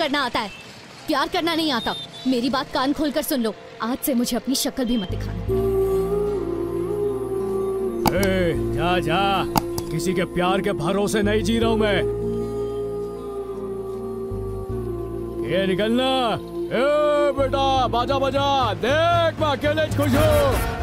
करना आता है, प्यार करना नहीं आता। मेरी बात कान खोलकर सुन लो, आज से मुझे अपनी शक्ल भी मत दिखाना। जा जा, किसी के प्यार के भरोसे नहीं जी रहा हूं मैं। ये निकलना। ए बेटा बाजा बजा, देख मैं अकेले खुश हूँ।